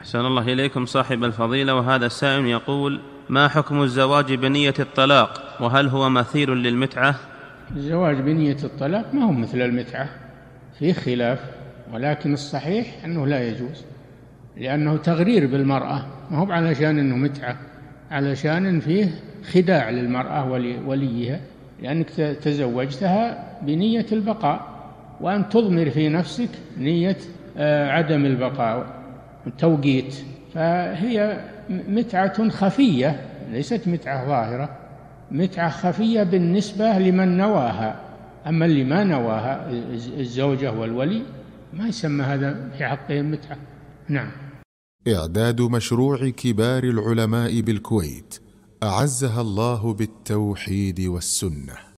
أحسن الله إليكم صاحب الفضيلة. وهذا السائل يقول: ما حكم الزواج بنية الطلاق، وهل هو مثيل للمتعة؟ الزواج بنية الطلاق ما هو مثل المتعة، فيه خلاف، ولكن الصحيح أنه لا يجوز، لأنه تغرير بالمرأة، ما هو علشان أنه متعة، علشان فيه خداع للمرأة ولوليها، لأنك تزوجتها بنية البقاء، وأن تضمر في نفسك نية عدم البقاء، توقيت. فهي متعة خفية، ليست متعة ظاهرة، متعة خفية بالنسبة لمن نواها. أما اللي ما نواها، الزوجة والولي، ما يسمى هذا في حقهم متعة. نعم. إعداد مشروع كبار العلماء بالكويت أعزها الله بالتوحيد والسنة.